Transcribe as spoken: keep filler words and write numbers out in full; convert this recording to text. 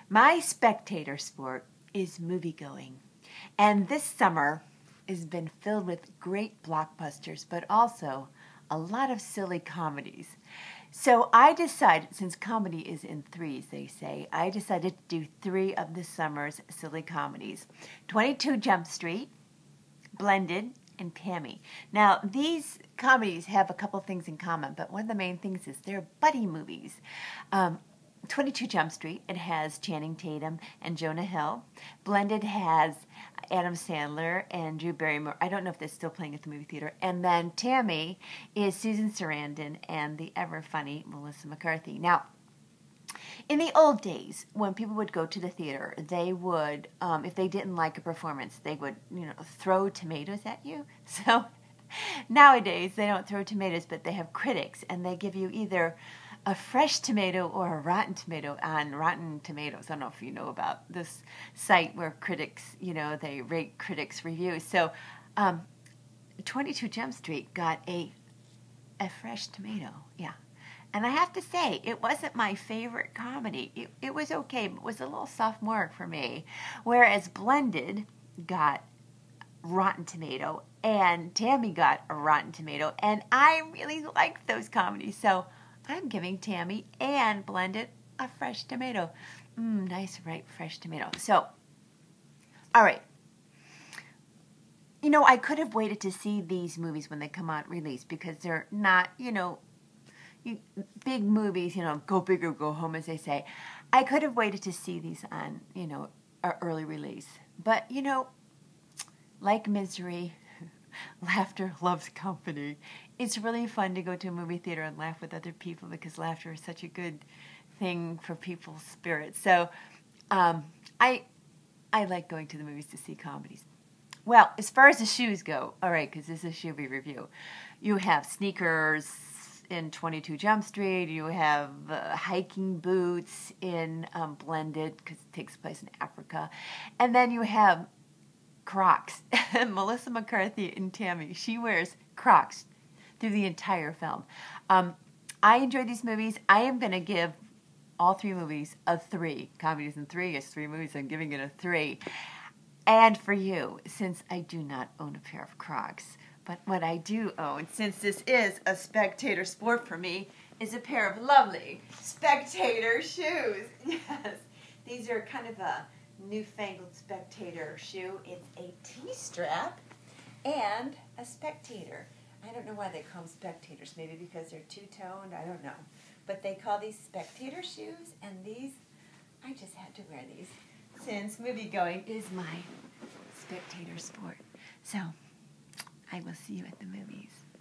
My spectator sport is movie-going, and this summer has been filled with great blockbusters, but also a lot of silly comedies. So I decided, since comedy is in threes, they say, I decided to do three of this summer's silly comedies. twenty-two Jump Street, Blended, and Tammy. Now, these comedies have a couple things in common, but one of the main things is they're buddy movies. Um, twenty-two Jump Street, it has Channing Tatum and Jonah Hill. Blended has Adam Sandler and Drew Barrymore. I don't know if they're still playing at the movie theater. And then Tammy is Susan Sarandon and the ever funny Melissa McCarthy. Now, in the old days, when people would go to the theater, they would, um, if they didn't like a performance, they would, you know, throw tomatoes at you. So nowadays, they don't throw tomatoes, but they have critics, and they give you either a fresh tomato or a rotten tomato on Rotten Tomatoes. I don't know if you know about this site where critics, you know, they rate critics' reviews. So um, twenty-two Jump Street got a a fresh tomato, yeah. And I have to say, it wasn't my favorite comedy. It, it was okay, but it was a little sophomoric for me. Whereas Blended got Rotten Tomato, and Tammy got a Rotten Tomato, and I really liked those comedies. So I'm giving Tammy and Blended a fresh tomato. Mmm, nice, ripe, fresh tomato. So, all right. You know, I could have waited to see these movies when they come out released because they're not, you know, you, big movies, you know, go big or go home, as they say. I could have waited to see these on, you know, an early release. But, you know, like Misery, laughter loves company. It's really fun to go to a movie theater and laugh with other people because laughter is such a good thing for people's spirits. So um, I I like going to the movies to see comedies. Well, as far as the shoes go, all right, because this is a shoe review, you have sneakers in twenty-two Jump Street. You have uh, hiking boots in um, Blended because it takes place in Africa. And then you have Crocs. Melissa McCarthy and Tammy, she wears Crocs through the entire film. Um, I enjoy these movies. I am going to give all three movies a three. Comedies in three is three movies. I'm giving it a three. And for you, since I do not own a pair of Crocs, but what I do own, since this is a spectator sport for me, is a pair of lovely spectator shoes. Yes, these are kind of a newfangled spectator shoe. It's a T-strap and a spectator. I don't know why they call them spectators. Maybe because they're two-toned. I don't know. But they call these spectator shoes, and these, I just had to wear these since movie-going is my spectator sport. So, I will see you at the movies.